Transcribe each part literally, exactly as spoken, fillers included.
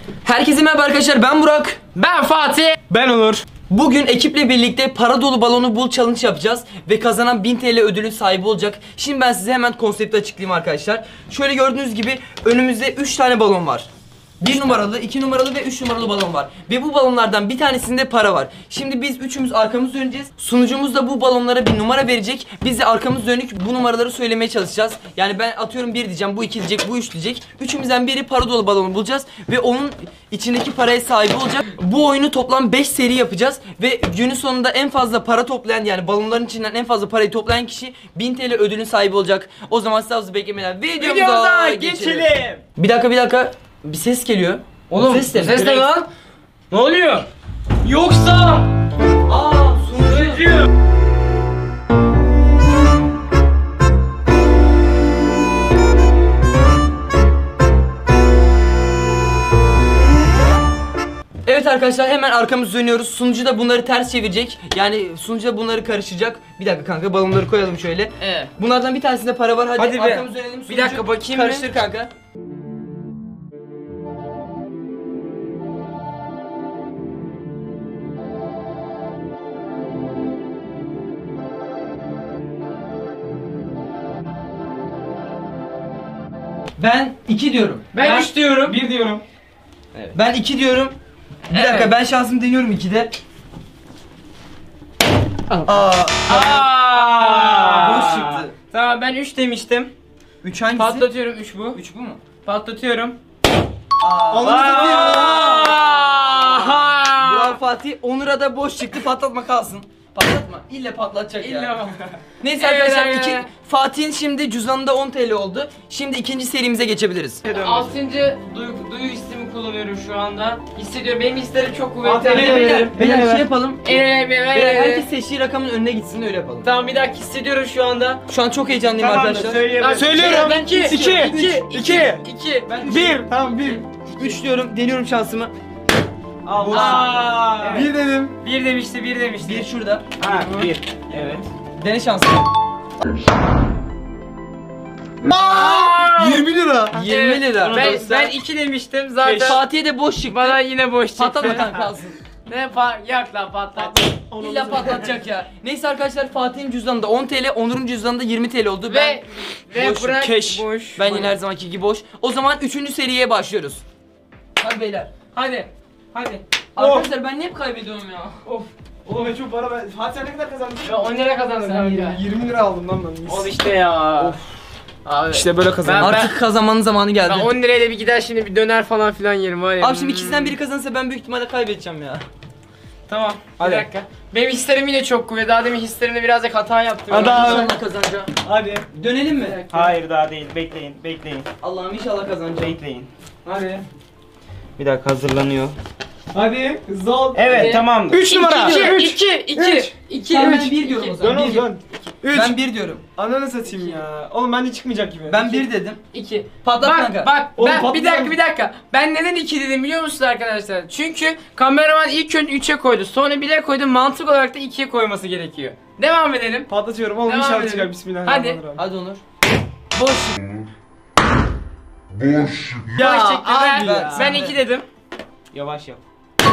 Herkese merhaba arkadaşlar, ben Burak. Ben Fatih. Ben Onur. Bugün ekiple birlikte para dolu balonu bul challenge yapacağız ve kazanan bin TL ödülün sahibi olacak. Şimdi ben size hemen konsepti açıklayayım arkadaşlar. Şöyle gördüğünüz gibi önümüzde üç tane balon var. bir numaralı, iki numaralı ve üç numaralı balon var. Ve bu balonlardan bir tanesinde para var. Şimdi biz üçümüz arkamız döneceğiz. Sunucumuz da bu balonlara bir numara verecek. Biz de arkamız dönük bu numaraları söylemeye çalışacağız. Yani ben atıyorum bir diyeceğim, bu iki diyecek, bu üç diyecek. Üçümüzden biri para dolu balonu bulacağız ve onun içindeki paraya sahibi olacak. Bu oyunu toplam beş seri yapacağız ve günün sonunda en fazla para toplayan, yani balonların içinden en fazla parayı toplayan kişi bin TL ödülün sahibi olacak. O zaman size hızlı beklemeden videomuza, Videomuza geçelim. geçelim. Bir dakika bir dakika. Bir ses geliyor. Oğlum ses de, ses ne direkt- lan? Ne oluyor? Yoksa Aa, sunucu. Evet arkadaşlar, hemen arkamızı dönüyoruz. Sunucu da bunları ters çevirecek. Yani sunucu da bunları karışacak. Bir dakika kanka, balonları koyalım şöyle. Evet. Bunlardan bir tanesinde para var. Hadi, Hadi be. arkamızı dönelim. Bir Sunucu dakika bakayım karıştır bir. kanka. Ben iki diyorum. ben üç diyorum. Bir diyorum. Ben iki diyorum. Bir Evet. dakika, ben şansımı deniyorum ikide. Aa, Aa! boş çıktı. Tamam, ben üç demiştim. Üç hangisi? Patlatıyorum, üç bu. Üç bu mu? Patlatıyorum. Aa. Onu satıyor. Aa! Bravo Fatih. Onur'a da boş çıktı. Patlatma kalsın. Patlatma. İlle patlatacak ya. İlla. Neyse Evet, arkadaşlar, evet, iki, evet. Fatih'in şimdi cüzdanında on TL oldu. Şimdi ikinci serimize geçebiliriz. Altıncı duyu, duyu hissimi kullanıyorum şu anda. Hissediyorum, benim hislerim çok kuvvetli. Fatih, Beyler, evet, beyler, evet. beyler Evet. şey yapalım. Evet, Beyler, evet. herkes seçtiği rakamın önüne gitsin, öyle yapalım. Tamam, bir dakika hissediyorum şu anda. Şu an çok heyecanlıyım arkadaşlar. Tamam, Söylüyorum. Ben iki, İki. iki, İki. iki, iki. Ben üç, Bir. Tamam bir. üç diyorum. Deniyorum şansımı. Aa, evet. Bir dedim. Bir demişti, bir demişti. Bir şurada. Ha bir. Evet. Dene şansımı. Aa! yirmi lira. yirmi lira. Ben, Dostlar. ben iki demiştim zaten. Fatih'e de boş çıktı. Bana yine boş çıktı. Patlatma kanka, kalsın. Ne pa yak lan patlat. İlla patlatacak ya. Neyse arkadaşlar, Fatih'in cüzdanında on TL, Onur'un cüzdanında yirmi TL oldu. Ben Ve ve boş, bırak keş. boş. ben yine her zamanki gibi boş. O zaman üçüncü seriye başlıyoruz. Hadi beyler. Hadi. Hadi. Arkadaşlar ben niye hep kaybediyorum ya? Of. Oğlum ben çok para ben. Fatih sen ne kadar kazandın? Ya on lira kazandın Sen kanka. yirmi. yirmi lira aldım lan ben. Ol işte ya. Of. Abi. İşte böyle kazandım. Ben- Artık kazanmanın zamanı geldi. Ben on lirayla bir gider şimdi bir döner falan filan yerim var ya. Abi şimdi Hmm. ikisinden biri kazanırsa ben büyük ihtimalle kaybedeceğim ya. Tamam. Hadi. Bir dakika. Benim hislerim yine çok kuvvetli. Daha demin hislerimde birazcık hata yaptım. Hadi abi. İnşallah kazanacağım. Hadi. Dönelim mi? Hayır daha değil. Bekleyin, bekleyin, Allah'ım inşallah kazanacağım. bekleyin. Hadi. Bir dakika hazırlanıyor. Hadi. Hızlı ol. Evet, Hadi. tamamdır. Üç numara. İki, Üç. iki, iki, Üç. iki, Tamam, ben üç, bir diyorum o iki. zaman. Dön oğlum Bir. dön. Üç. Ben bir diyorum. Ananı satayım ya. Oğlum bence çıkmayacak gibi. Ben bir dedim. İki. Patlat bak, kanka. Bak Oğlum ben, bir patlayan- dakika bir dakika. Ben neden iki dedim biliyor musunuz arkadaşlar? Çünkü kameraman ilk önce üçe koydu. Sonra bire koydu. Mantık olarak da ikiye koyması gerekiyor. Devam edelim. Patlatıyorum oğlum, Devam inşallah edelim. çıkar. Bismillahirrahmanirrahim. Hadi Onur. Boş. Ya çıktı. Ben, abi ya. ben iki dedim. Yavaş yap.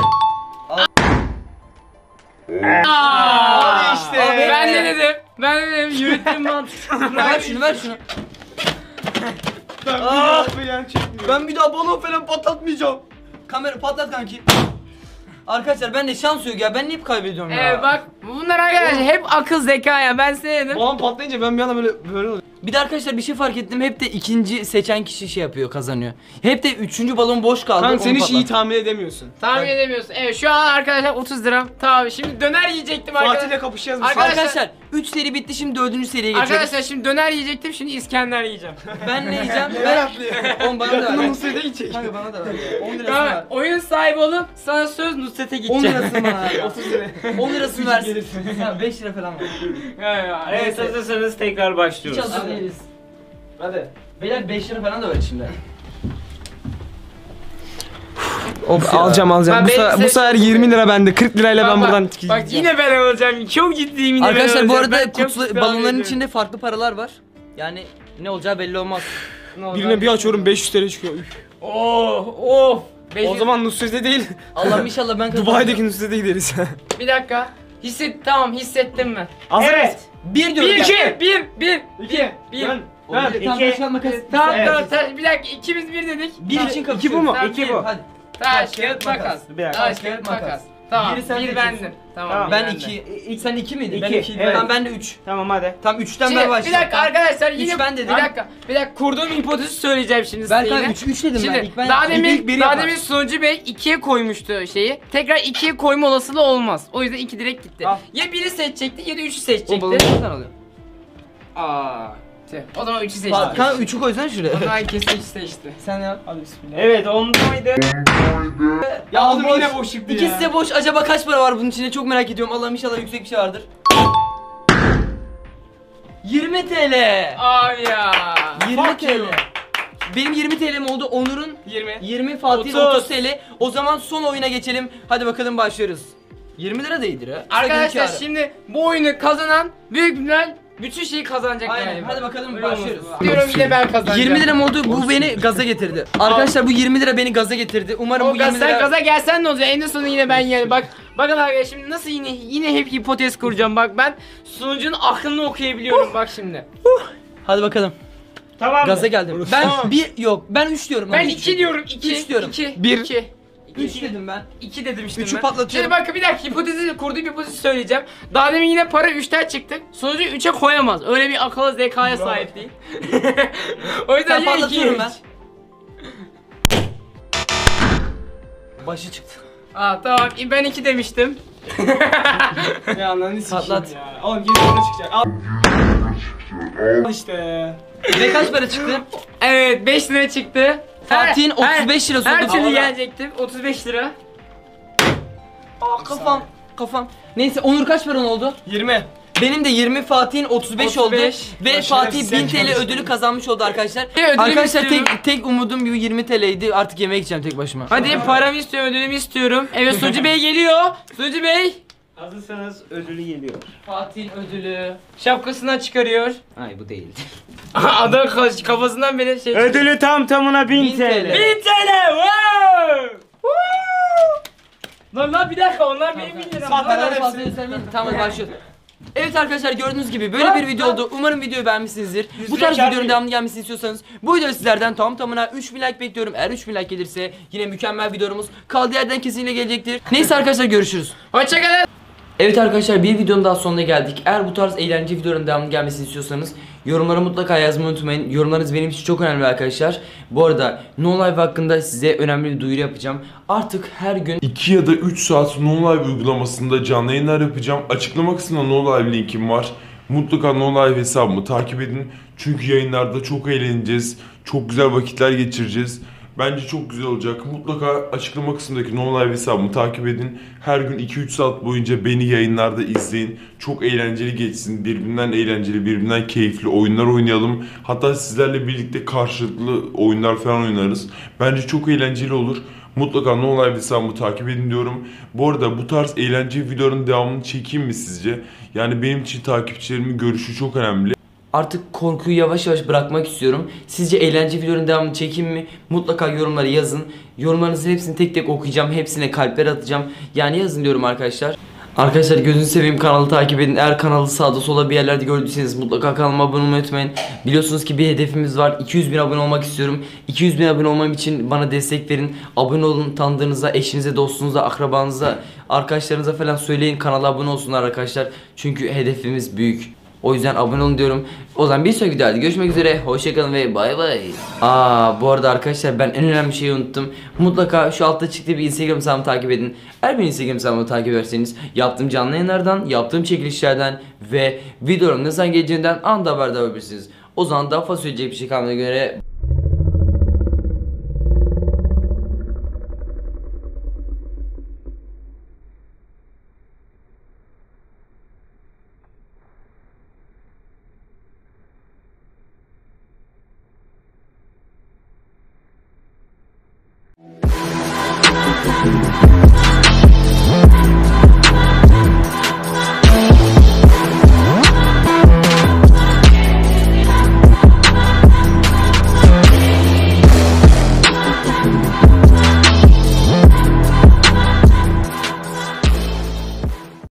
Aa, işte. Abi, ben de dedim. Ben de dedim. Yürüttüm mantık. ver şunu, ver şunu. Ben bir daha falan çekmiyorum. Ben bir daha balon falan patlatmayacağım. Kamera patlat kanki. Arkadaşlar ben de şans yok ya. Ben niye hep kaybediyorum ya? Evet bak bunlar arkadaşlar hep akıl zeka ya. Ben size dedim. Balon patlayınca ben bir anda böyle böyle oluyor. Bir de arkadaşlar bir şey fark ettim. Hep de ikinci seçen kişi şey yapıyor, kazanıyor. Hep de üçüncü balon boş kaldı. Kanka onu sen hiç patlat. iyi tahmin edemiyorsun. Tahmin edemiyorsun. Evet şu an arkadaşlar otuz lira. Tamam şimdi döner yiyecektim Fatih'le arkadaşlar. kapışacağız. Arkadaşlar- Arkadaşlar üç seri bitti, şimdi dördüncü seriye geçiyoruz. Arkadaşlar şimdi döner yiyecektim, şimdi İskender yiyeceğim. Ben ne yiyeceğim? Neler Ben... atlıyor? Oğlum bana da Yakında ver. Nusret'e gidecek. Kanka bana da ver. on lirasını Tamam, ver. oyun sahibi olup sana söz Nusret'e on gideceğim. lirasını bana ver. otuz lira. on lirasını versin. Ha, beş lira falan ver. Evet, Neyse. hazırsanız tekrar Hiç başlıyoruz. hazır değiliz. Hadi. Beyler beş lira falan da ver şimdi. Of, alacağım alacağım. Ben Bu, benim sefer, bu seçim- sefer yirmi lira bende. kırk lirayla ben Bak, buradan bak, gideceğim. bak yine ben alacağım. Çok ciddiyim yine ben Arkadaşlar bu alacağım. Ben arada çok kutu, ciddi balonların alıyorum. içinde farklı paralar var. Yani ne olacağı belli olmaz. Ne oldu? Birine bir açıyorum beş yüz lira çıkıyor. Üf. Oh oh. Beş O yüz- zaman Nusret'e değil. Allah'ım inşallah ben kazanırım. Dubai'deki Nusret'e gideriz. Bir dakika. Hisset tamam hissettim ben. Hazır Evet. mısın? Bir diyorum. Bir, ben. iki, bir, bir, İki. bir. Dön. O Dön. bir- Tamam, İki. taş kağıt makas. Tamam Evet. tamam tamam. Bir dakika ikimiz bir dedik. Bir Tamam. için İki bu kapışıyoruz. mu? Tamam, İki bir. bu. Hadi. Taş, kağıt, makas. Bir dakika. Taş, kağıt, makas. Tamam, Biri sen bir seçiyorsun. bendim. Tamam, Tamam. bir Ben bendim. iki. İlk sen iki miydin? Ben İki, iki. evet. Tamam ben de üç. Tamam hadi. Tamam üçten Şimdi, ben bir başlayacağım. dakika arkadaşlar yine Üç ben dedim. bir dakika bir dakika kurduğum hipotezi söyleyeceğim şimdi size Ben yine. kanka üç, üç dedim Şimdi ben. İlk ben daha ilk demin biri daha yapar. demin sunucu bey ikiye koymuştu şeyi. Tekrar ikiye koyma olasılığı olmaz. O yüzden iki direkt gitti. Al. Ya biri seçecekti ya da üçü O seçecekti. balonu sen alıyorsun. Aa. tüh. O zaman üçü seçti. Fa- Kanka üçü koysana şuraya. O zaman kesin üçü seçti. Sen yap. Hadi bismillah. Evet ondaydı. Ya oğlum boş. yine boş çıktı ya. İkisi de boş. Acaba kaç para var bunun içinde? Çok merak ediyorum. Allah'ım inşallah yüksek bir şey vardır. yirmi TL. Abi ya. yirmi fuck TL. you. Benim yirmi T L'm oldu. Onur'un yirmi. yirmi, Fatih'in otuz. otuz T L. O zaman son oyuna geçelim. Hadi bakalım başlıyoruz. yirmi lira değildir ha. Arkadaşlar Sıra şimdi bu oyunu kazanan büyük ihtimal bütün şeyi kazanacak Aynen, galiba. hadi bakalım, Öyle başlıyoruz. olması lazım. Diyorum yine ben kazanacağım. yirmi liram oldu. Bu beni gaza getirdi. Arkadaşlar bu yirmi lira beni gaza getirdi. Umarım O bu gaz, yirmi sen lira... gaza gelsen ne olacak? En sonu yine ben yani bak. Bakın arkadaşlar şimdi nasıl yine yine hep hipotez kuracağım. Bak ben sunucunun aklını okuyabiliyorum bak şimdi. Hadi bakalım. Tamam. Gaza geldim. Ben Tamam. bir yok. Ben üç diyorum. Ben Abi, iki diyorum. iki. Üç diyorum. iki, Bir. iki. üç dedim ben. iki dedim işte Üçü ben. patlatıyorum. Şimdi bakın bir dakika hipotezi kurduğum hipotezi söyleyeceğim. Daha demin yine para üçten çıktı. Sonucu üçe koyamaz. Öyle bir akıllı zekaya sahip değil. O yüzden Sen ya iki patlatıyorum ya ben. üç. Başı çıktı. Aa tamam ben iki demiştim. Ya ananı sikeyim Patlat. ya. Oğlum yirmi lira çıkacak. Al. Al işte. Ve kaç para çıktı? Evet beş lira çıktı. Fatih'in Her- otuz beş lirası Her oldu. türlü Havada. gelecektim. otuz beş lira. Aa, kafam. Kafam. Neyse Onur kaç paran oldu? yirmi. Benim de yirmi, Fatih'in otuz beş oldu. otuz beş. Ve Başarı Fatih size bin T L çalıştım. ödülü kazanmış oldu arkadaşlar. Bir ödülümü Arkadaşlar istiyorum. tek tek umudum bir yirmi T L'ydi. Artık yemeğe gideceğim tek başıma. Hadi paramı istiyorum, ödülümü istiyorum. Evet Sucu Bey geliyor. Sucu Bey. Hazırsanız ödülü geliyor. Fatih'in ödülü. Şapkasından çıkarıyor. Ay bu değil. Adam ka- kafasından bile şey. Ödülü tam tamına bin bin T L. T L. bin T L. Wow. Woo! Lan lan bir dakika onlar benim bin liram. Sat, Lan, ben lan, hepsini- Fazla göstermeyin. Tamam hadi başlıyoruz. Evet arkadaşlar gördüğünüz gibi böyle bir video oldu. Umarım videoyu beğenmişsinizdir. Bu lira tarz kâr videonun değil. devamını gelmesini istiyorsanız bu videoda sizlerden tam tamına üç bin like bekliyorum. Eğer üç bin like gelirse yine mükemmel videomuz kaldığı yerden kesinlikle gelecektir. Neyse arkadaşlar görüşürüz. Hoşçakalın. Evet arkadaşlar bir videonun daha sonuna geldik. Eğer bu tarz eğlence videoların devamını gelmesini istiyorsanız yorumlara mutlaka yazmayı unutmayın. Yorumlarınız benim için çok önemli arkadaşlar. Bu arada No Live hakkında size önemli bir duyuru yapacağım. Artık her gün iki ya da üç saat No Live uygulamasında canlı yayınlar yapacağım. Açıklama kısmında No Live linkim var. Mutlaka No Live hesabımı takip edin. Çünkü yayınlarda çok eğleneceğiz. Çok güzel vakitler geçireceğiz. Bence çok güzel olacak. Mutlaka açıklama kısmındaki No Live hesabımı takip edin. Her gün iki üç saat boyunca beni yayınlarda izleyin. Çok eğlenceli geçsin. Birbirinden eğlenceli, birbirinden keyifli oyunlar oynayalım. Hatta sizlerle birlikte karşılıklı oyunlar falan oynarız. Bence çok eğlenceli olur. Mutlaka No Live hesabımı takip edin diyorum. Bu arada bu tarz eğlence videoların devamını çekeyim mi sizce? Yani benim için takipçilerimin görüşü çok önemli. Artık korkuyu yavaş yavaş bırakmak istiyorum. Sizce eğlence videoların devamını çekeyim mi? Mutlaka yorumlara yazın. Yorumlarınızın hepsini tek tek okuyacağım. Hepsine kalpler atacağım. Yani yazın diyorum arkadaşlar. Arkadaşlar gözünüzü seveyim kanalı takip edin. Eğer kanalı sağda sola bir yerlerde gördüyseniz mutlaka kanalıma abone olmayı unutmayın. Biliyorsunuz ki bir hedefimiz var. iki yüz bin abone olmak istiyorum. iki yüz bin abone olmam için bana destek verin. Abone olun, tanıdığınıza, eşinize, dostunuza, akrabanıza, arkadaşlarınıza falan söyleyin. Kanala abone olsunlar arkadaşlar. Çünkü hedefimiz büyük. O yüzden abone olun diyorum. O zaman bir sonraki videoda görüşmek üzere. Hoşçakalın ve bay bay. Aa bu arada arkadaşlar ben en önemli şeyi unuttum. Mutlaka şu altta çıktığı bir Instagram hesabımı takip edin. Eğer bir Instagram hesabımı takip ederseniz yaptığım canlı yayınlardan, yaptığım çekilişlerden ve videoların ne zaman geleceğinden anında haberdar olabilirsiniz. O zaman daha fazla söyleyecek bir şey kalmadığına göre We'll be right back.